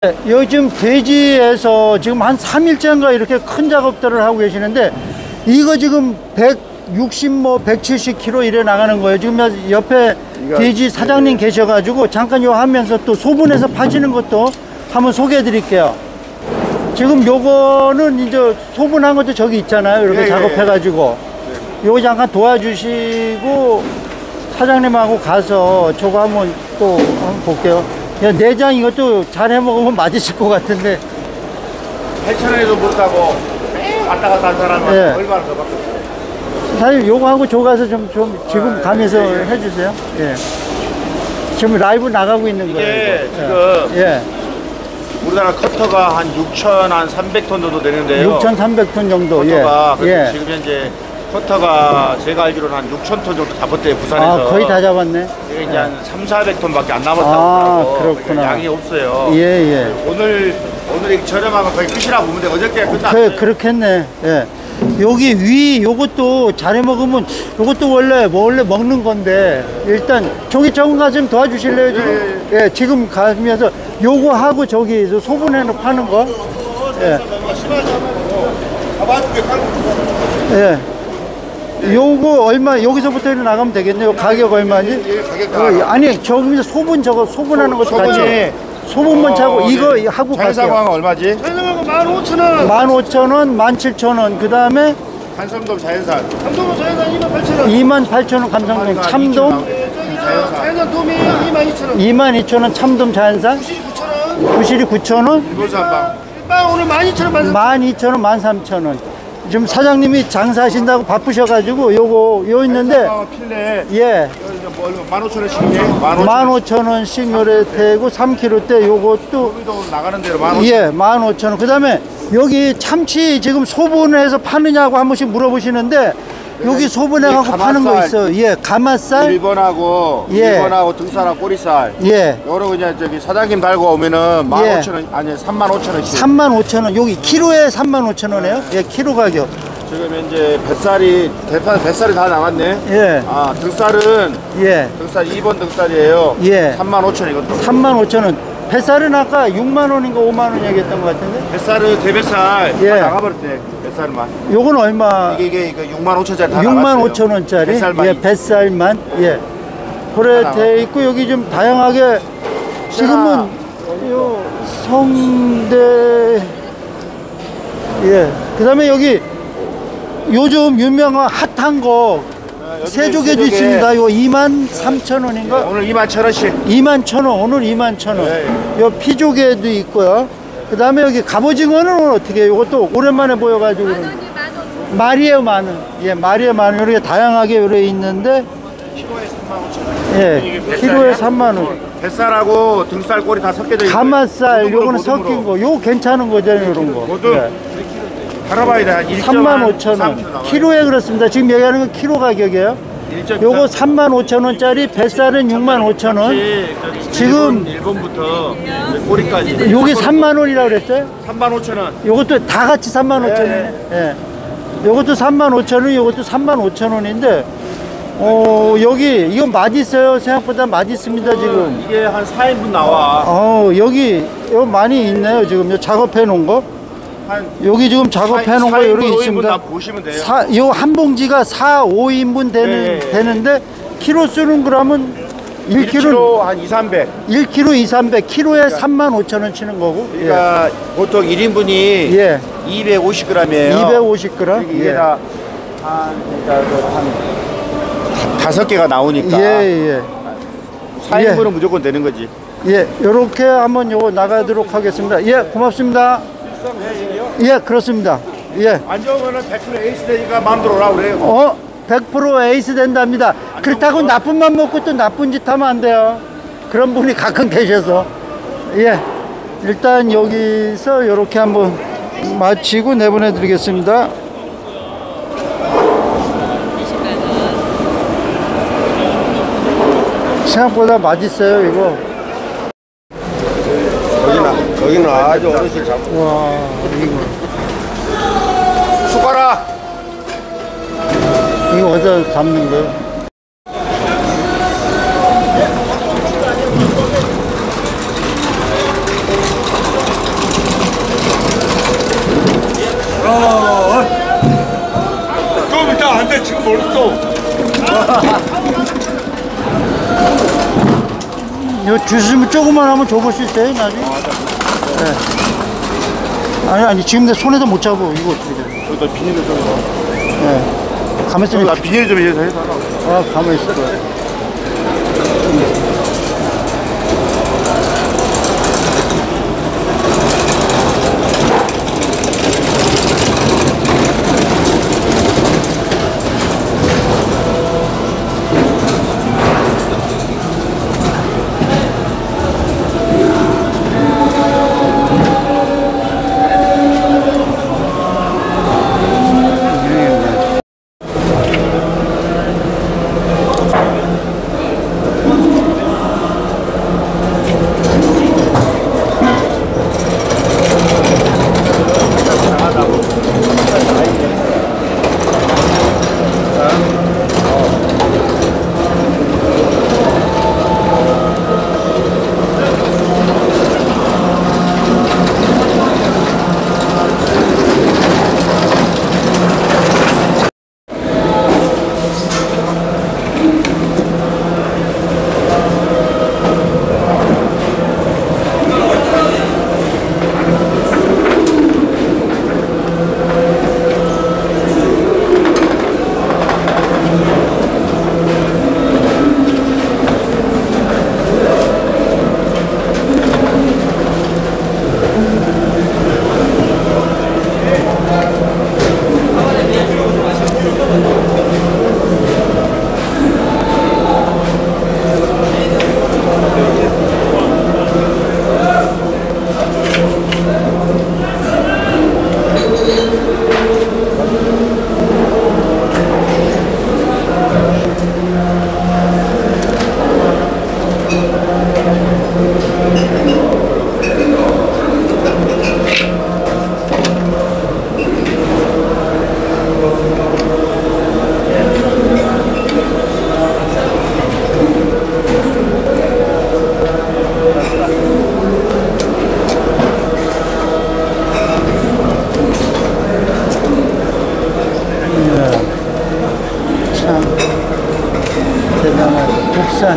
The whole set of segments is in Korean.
요즘 돼지에서 지금 한 3일째인가 이렇게 큰 작업들을 하고 계시는데, 이거 지금 160, 170kg 이래 나가는 거예요. 지금 옆에 돼지 사장님 계셔가지고 잠깐 요 하면서 또 소분해서 파시는 것도 한번 소개해 드릴게요. 지금 요거는 이제 소분한 것도 저기 있잖아요. 이렇게 작업해가지고. 요거 잠깐 도와주시고 사장님하고 가서 저거 한번 또 한번 볼게요. 야, 내장 이것도 잘 해먹으면 맛있을 것 같은데 8,000원에도 못 사고 왔다 갔다 한 사람은 얼마나 더 받겠어요? 사장님 요거 하고 저 가서 좀 지금 가면서 해주세요. 예. 지금 라이브 나가고 있는 거예요. 이게 지금 우리나라 커터가 한 6,300톤 정도 되는데요. 6,300톤 정도. 커터가 지금 현재 커터가 제가 알기로는 한 6,000톤 정도 잡았대요, 부산에서. 거의 다 잡았네. 이게 이제 한 3,400톤밖에 안 남았다고 하더라고요. 그렇구나. 그러니까 양이 없어요. 오늘 저렴한 건 거의 끝이라고 보면 돼. 어저께 끝났어요. 그렇겠네. 예. 여기 위 요것도 잘해 먹으면 요것도 원래 먹는 건데, 일단 저기 가서 좀 도와주실래요? 지금? 예, 지금 가면서 요거 하고 저기 소분해서 파는 거. 예. 요거 얼마, 여기서부터 나가면 되겠네요. 가격 얼마지? 아니, 저기서 소분하는 것도 같이. 소분만 차고 이거 하고 갈게요. 자연사광은 얼마지? 자연사광은 15,000원. 15,000원, 17,000원. 그 다음에 한섬동 자연산. 감성돔 자연산 28,000원. 28,000원 감성돔. 참돔. 자연산 돔이 22,000원. 22,000원 참돔 자연산. 부실이 9,000원. 일본산방. 빵 오늘 12,000원. 12,000원, 13,000원. 지금 사장님이 장사하신다고 바쁘셔가지고 요 있는데 필레. 15,000원씩이네. 15,000원씩 요래 되고 3kg대 요것도 나가는 대로 15,000원. 15,000원. 그 다음에 여기 참치 지금 소분해서 파느냐고 한 번씩 물어보시는데, 여기 소분해갖고 파는 거 있어요. 가마살. 1번하고 등살하고 꼬리살. 요러 그냥 저기 사장님 달고 오면은 15,000원, 아니 35,000원씩. 35,000원. 여기 키로에 35,000원이에요. 키로 가격. 지금 이제 뱃살이 다 나왔네. 등살은 등살 2번 등살이에요. 35,000원 이것도. 35,000원. 뱃살은 아까 6만원인가 5만원 얘기했던 것 같은데? 뱃살은 대뱃살 다 나가버렸대. 뱃살만. 요건 얼마? 이게 65,000원짜리 다 65,000원짜리. 뱃살만. 뱃살만. 그래 돼 있고, 여기 좀 다양하게 지금은 요 성대. 그 다음에 여기 요즘 유명한 핫한 거 세조개도 있습니다. 요 23,000원인가? 오늘 21,000원씩. 21,000원. 오늘 21,000원. 요 피조개도 있고요. 그 다음에 여기 갑오징어는 오늘 어떻게 해요? 이것도 오랜만에 보여가지고. 마리에 10,000원. 마리에 10,000원. 이렇게 다양하게 요래 있는데. 키로에 3만원. 뱃살하고 등살 꼬리 다 섞여져 있어요. 가마살, 요거는 섞인 거. 요거 괜찮은 거잖아요, 요런 거. 갈아봐야 돼. 35,000원. 키로에 그렇습니다. 지금 얘기하는 건 키로 가격이에요. 요거 35,000원짜리, 뱃살은 65,000원. 지금 일본부터 꼬리까지. 요게 3만원이라고 그랬어요? 35,000원. 요것도 다 같이 35,000원이네. 요것도 35,000원, 요것도 35,000원인데, 여기 이건 맛있어요. 생각보다 맛있습니다. 지금 이게 한 4인분 나와. 여기 많이 있네요. 지금 요 작업해 놓은 거. 여기 지금 작업해 놓은 거 이렇게 있습니다. 보시면 돼요. 요 한 봉지가 4, 5인분 되는데, 키로 쓰는 그램은 1kg 한 2,300. 1kg 2,300. 키로에 35,000원 치는 거고. 그러니까 보통 1인분이 250g이에요. 250g. 이게 다 한 5개가 나오니까 4인분은 무조건 되는 거지. 요렇게 한번 요거 나가도록 하겠습니다. 고맙습니다. 그렇습니다. 안 좋으면은 100% 에이스 되니까 마음대로 오라고 그래요. 100% 에이스 된답니다. 그렇다고 나쁜 맘 먹고 또 나쁜 짓 하면 안 돼요. 그런 분이 가끔 계셔서. 일단 여기서 요렇게 한번 마치고 내보내 드리겠습니다. 생각보다 맛있어요, 이거. 여기는 아주 어르신 잡고. 와, 이거. 숟가락! 이거 어디다 담는 거예요? 주시면 조금만 하면 줘볼 수 있어요, 나중에? 네. 아니, 지금 내 손에도 못 잡아. 이거 어떻게 돼? 여기다 비닐을 좀 넣어. 네. 가만히 있어. 나 비닐 좀 해달라고. 아, 가만히 있어. 국산.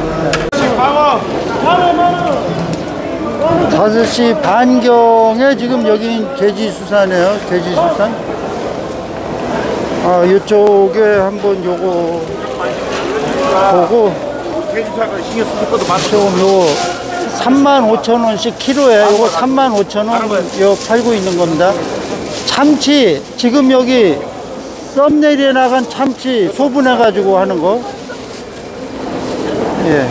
5시 반경에 지금 여기 돼지수산이에요. 돼지수산. 아, 이쪽에 한번 요거 보고 돼지살을 신경 쓸 것도 많죠. 조금 요거 35,000원씩 키로에 요거 35,000원 요 팔고 있는 겁니다. 참치 지금 여기 썸네일에 나간 참치 소분해 가지고 하는 거. 예.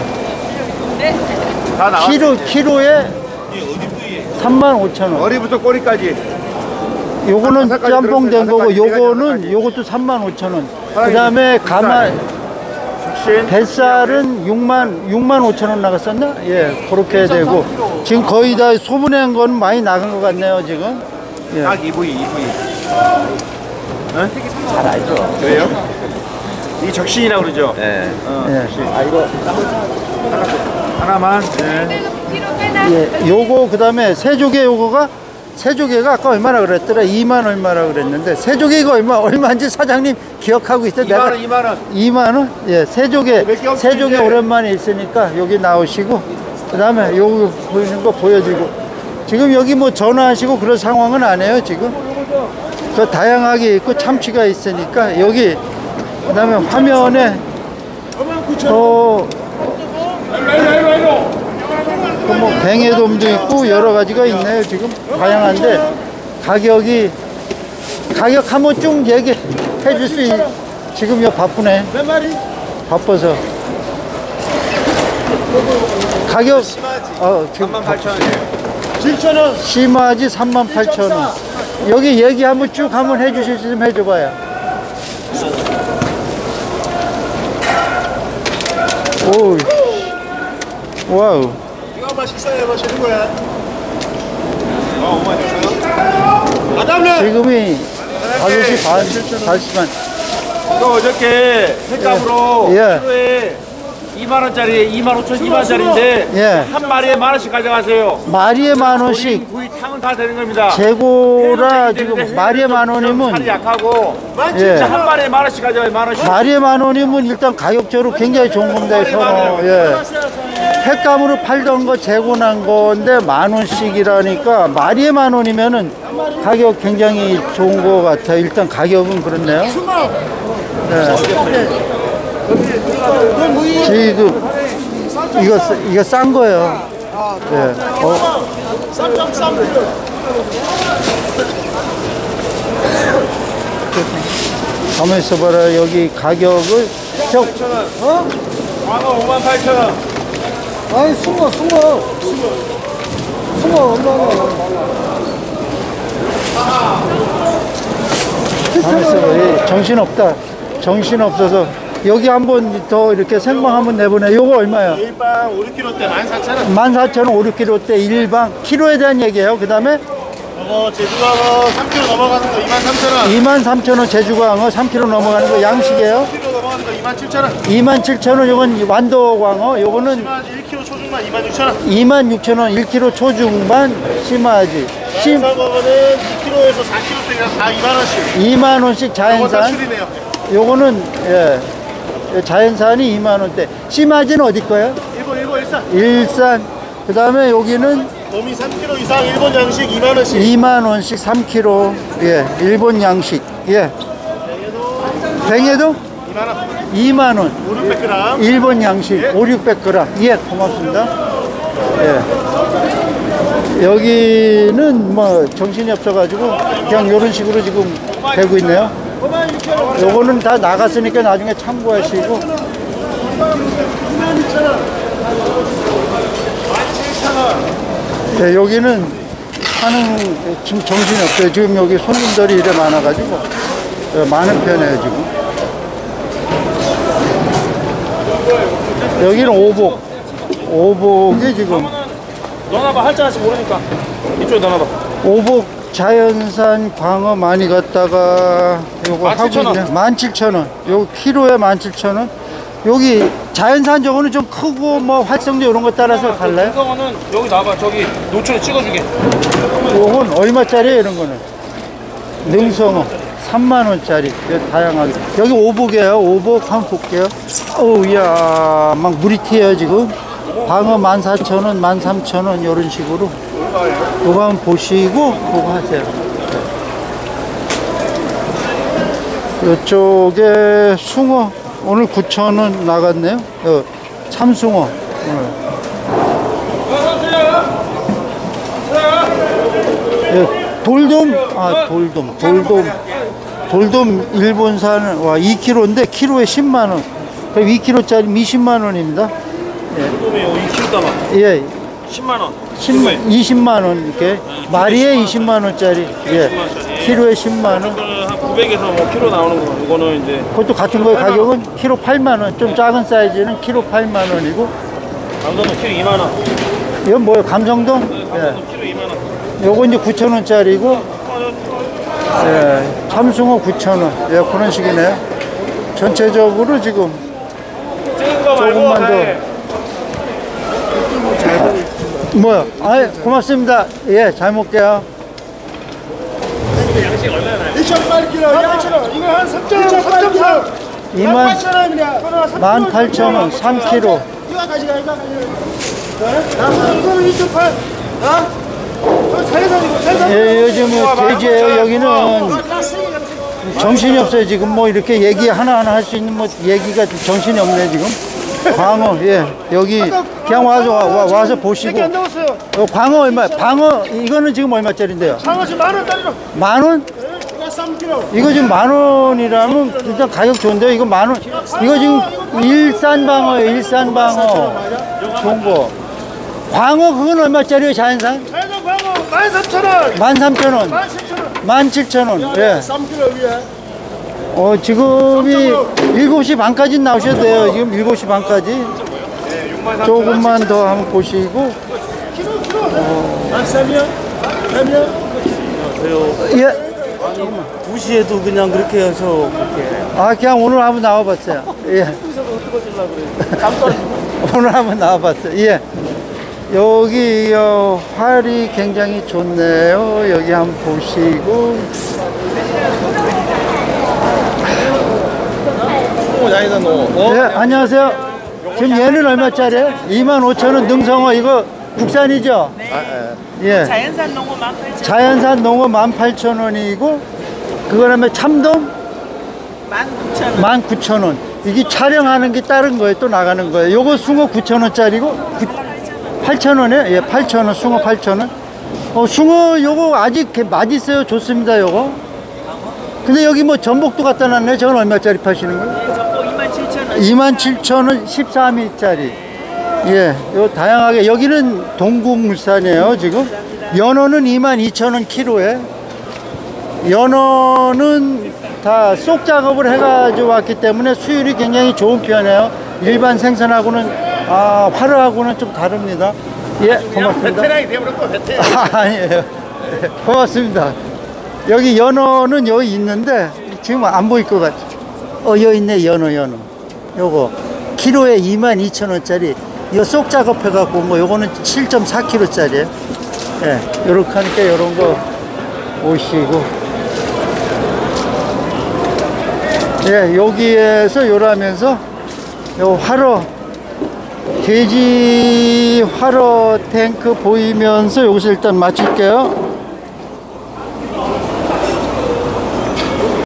다 나왔어요. 키로에 35,000원. 머리부터 꼬리까지. 요거는 다섯까지 짬뽕 된 들었어요. 거고, 다섯까지, 요거는 다섯까지. 요것도 35,000원. 사장님, 그 다음에 죽신. 뱃살은 65,000원 나갔었나? 예, 그렇게 되고. 지금 거의 다 소분한 건 많이 나간 것 같네요, 지금. 예. 딱 2부위. 응? 잘 알죠. 왜요? 이 적신이라고 그러죠? 네. 예. 아, 이거 하나만. 네. 예, 요거 그 다음에 새조개 요거가 새조개가 아까 얼마나 그랬더라? 2만 얼마라 그랬는데 새조개 이거 얼마인지 사장님 기억하고 있어요? 2만 원, 2만 원. 2만 원? 예, 새조개 새조개 오랜만에 있으니까 여기 나오시고 그 다음에 요거 보이는 거 보여드리고 지금 여기 뭐 전화하시고 그런 상황은 아니에요 지금. 그 다양하게 있고 참치가 있으니까 여기 그 다음에 화면에 뭐 뱅에돔도 있고 여러 가지가 있네요 지금 다양한데 가격 한번 쭉 얘기해 줄 수 있 지금 요 바쁘네 바빠서 가격 지금 38,000원이에요. 7,000원. 심하지 38,000원 여기 얘기 한번 쭉 한번 해주실 수 있으면 해줘봐요. 오, 와우. 이거 한번 식사해 보시는 거야. 어머니 주세요. 아담네. 지금이 5시 반, 5시 반. 이거 어저께 횟감으로 예. 키로에 2만원짜리 25,000원짜리인데 예. 한 마리에 10,000원씩 가져가세요. 마리에 10,000원씩. 구이 탕은 다 되는 겁니다. 재고라 지금 마리에 10,000원이면 살이 약하고 예. 진짜 한 마리에 10,000원씩 가져가요. 10,000원씩. 마리에 10,000원이면 일단 가격적으로 굉장히 좋은 겁니다. 서로. 예. 횟감으로 팔던 거 재고난 건데 10,000원씩이라니까 마리에 10,000원이면은 가격 굉장히 좋은 것 같아요. 일단 가격은 그렇네요. 네. 지금 이거 싼 거예요. 네. 가만히 있어봐라. 여기 가격을 광어 58,000원. 아니 숭어 얼마나? 가만히 있어봐. 정신없다. 정신없어서 여기 한번 더 이렇게 생방 한번 내보내. 요거 얼마야? 일반 5kg 때 14,000원. 14,000원 5kg 때 일방 키로에 대한 얘기예요. 그 다음에 제주광어 3kg 넘어가는 거 23,000원. 23,000원 제주광어 3kg 넘어가는 거 양식이에요. 3kg 넘어가는 거 27,000원. 27,000원 요건 완도광어 요거는 심하지 1kg 초중반 26,000원. 26,000원 1kg 초중반 심하지 자연산광어는 2kg에서 4kg대가 다 2만원씩. 2만원씩 자연산 수리네요. 요거는 예 자연산이 2만원대 심하지는 어디 거예요? 일본 일산. 일산 그 다음에 여기는 도미 3kg 이상 일본 양식 2만원씩. 2만원씩 3kg 예 일본 양식 예 뱅에도 2만원. 2만원 5,600g. 일본 양식 5,600g 예 고맙습니다 예 여기는 뭐 정신이 없어가지고 그냥 이런 식으로 지금 되고 있네요. 요거는 다 나갔으니까 나중에 참고하시고 예, 여기는 하는 지금 정신이 없어요. 지금 여기 손님들이 이래 많아가지고 예, 많은 편이에요 지금. 여기는 오복이 지금 넣어놔봐. 할줄 알지 모르니까. 이쪽에 넣어놔봐. 오복 자연산 광어 많이 갔다가 요거 하고 17,000원. 있네. 17,000원. 요 키로에 17,000원. 여기 자연산 저거는 좀 크고 뭐 활성도 이런 거 따라서 달라요? 능성어는 여기 나와봐. 저기 노출에 찍어주게. 요건 얼마짜리예요 이런 거는? 능성어 3만원짜리 다양하게. 여기 오복이에요. 오복 한번 볼게요. 어우 이야 막 물이 튀어요 지금. 광어 14,000원 13,000원 이런 식으로 요거 한번 보시고 그거 하세요. 이쪽에 숭어 오늘 9,000원 나갔네요. 참숭어 돌돔 돌돔 일본산 와 2kg인데 키로에 10만원 그럼 2kg짜리 20만원입니다. 그러면 2kg 담아. 예 10만원. 20만원 이렇게 마리에 20만원짜리 예 키로에 10만원 한 900에서 뭐 키로 나오는 거. 이거는 이제 그것도 같은 거의 가격은 키로 8만원 좀 작은 사이즈는 키로 8만원이고 감성도 키로 2만원. 이건 뭐예요 감성동? 예. 키로 2만원. 요거 이제 9,000원짜리고 예, 참숭어 9,000원 예, 그런 식이네요. 전체적으로 지금 찍은 거 말고 조금만 더 뭐야? 아 고맙습니다. 예, 잘 먹게요. 양식 얼마나 나요? 2,800kg. 이거 한 3,000원. 28,000원 3kg. 이거 가져가. 이거는 2,800. 예, 요즘 돼지예요. 여기는 정신이 없어요. 지금 뭐 이렇게 얘기 하나하나 할 수 있는 뭐 얘기가 좀 정신이 없네 지금. 광어 예 여기 그냥 와서 보시고. 광어 얼마? 방어 이거는 지금 얼마짜리인데요? 방어 지금 10,000원짜리로. 10,000원? 이거 3kg. 이거 지금 10,000원이라면 일단 가격 좋은데요. 이거 10,000원. 이거 지금 일산방어예요. 일산방어. 좋은 거. 광어 그건 얼마짜리예요? 자연산? 자연산 광어 13,000원. 13,000원. 17,000원. 예. 3kg 위에. 지금이 7시 반까지 나오셔도 돼요. 지금 7시 반까지. 조금만 더 한번 보시고. 한 3년? 3년? 예. 2시에도 그냥 그렇게 해서 그렇게. 그냥 오늘 한번 나와봤어요. 예. 오늘 한번 나와봤어요. 예. 여기 활이 굉장히 좋네요. 여기 한번 보시고. 야이다 너. 네, 안녕하세요. 지금 얘는 얼마짜리예요? 25,000원 능성어 이거 국산이죠? 예. 자연산 농어 18,000원. 자연산 농어 18,000원이고 그거라면 참돔 19,000원. 19,000원. 이게 촬영하는 게 다른 거예요. 또 나가는 거예요. 요거 숭어 9,000원짜리고 8,000원에 예, 8,000원 숭어 8,000원. 숭어 요거 아직 맛있어요. 좋습니다. 요거. 근데 여기 뭐 전복도 갖다 놨네. 저건 얼마짜리 파시는 거예요? 전복 27,000원. 27,000원 13위짜리. 예, 요 다양하게 여기는 동국물산이에요. 지금 연어는 22,000원 키로에. 연어는 다 쏙 작업을 해가지고 왔기 때문에 수율이 굉장히 좋은 편이에요. 일반 생선하고는 화로하고는 좀 다릅니다. 예, 고맙습니다. 베테랑이 되어버렸고 베테랑. 아니에요. 고맙습니다. 여기 연어는 여기 있는데 지금 안 보일 것 같아. 여기 있네. 연어. 요거 키로에 22,000원짜리. 이거 쏙 작업해갖고 온 거. 요거는 7.4kg짜리예요. 예, 요렇게 하니까 요런 거 오시고. 예, 여기에서 요라면서 요 화로 돼지 화로 탱크 보이면서 여기서 일단 마칠게요.